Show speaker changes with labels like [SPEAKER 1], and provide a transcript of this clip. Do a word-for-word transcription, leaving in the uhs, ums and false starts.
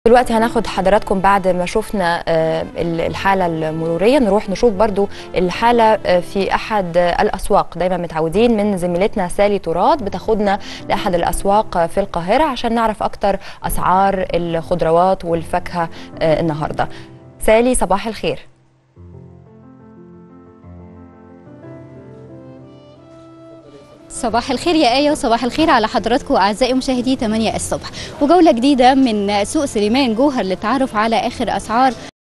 [SPEAKER 1] دلوقتي هناخد حضراتكم بعد ما شفنا الحالة المرورية نروح نشوف برضو الحالة في أحد الأسواق. دايما متعودين من زميلتنا سالي تراد بتاخدنا لأحد الأسواق في القاهرة عشان نعرف أكتر أسعار الخضروات والفاكهة النهاردة. سالي صباح الخير.
[SPEAKER 2] صباح الخير يا آية، وصباح الخير على حضراتكم أعزائي مشاهدي ثمانية الصبح، وجولة جديدة من سوق سليمان جوهر للتعرف على آخر أسعار